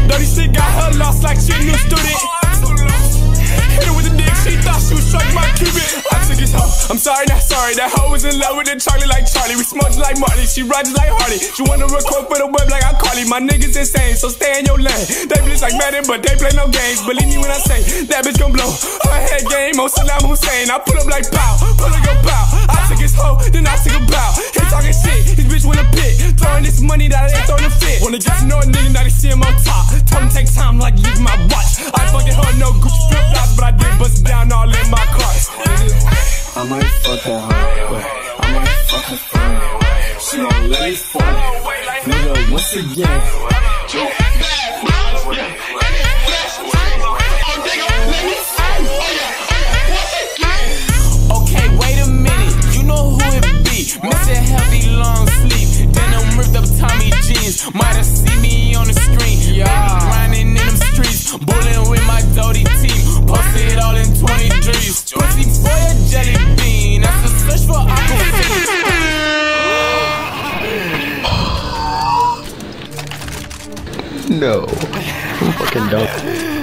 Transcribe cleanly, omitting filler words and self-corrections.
Dirty shit got her lost like she a new student. Hit her with a dick, she thought she was struck by Cupid. I took his hoe, I'm sorry, not sorry. That hoe was in love with the chocolate like Charlie. We smoked like Marty, she rides like Hardy. She wanna record for the web like I Carly. My niggas insane, so stay in your lane. They bitch like Madden, but they play no games. Believe me when I say, that bitch gon' blow her head game on Saddam Hussein. I pull up like pow, pull up go pow. I took his hoe, then I took a bow. He talking shit, his bitch with a pit. Throwing this money that I ain't throwing a fit. Wanna get to know a nigga, now they see him on top. Told him take time like leave my watch. I fucking her, no Gucci flip-flops, but I did bust it down all in my cars. I might fuck that hoe, I might fuck her friend. She gon' let me fuck, nigga, once again. Okay, wait a minute, you know who it be. Missing healthy long sleep, then I'm ripped up Tommy jeans. Might have seen me on the screen, yeah. Grinding in them streets, bullying with my dirty team. Posted all in 20 G's. Pussy for a jelly bean, that's a search for aquafina. No, I'm fucking dumb.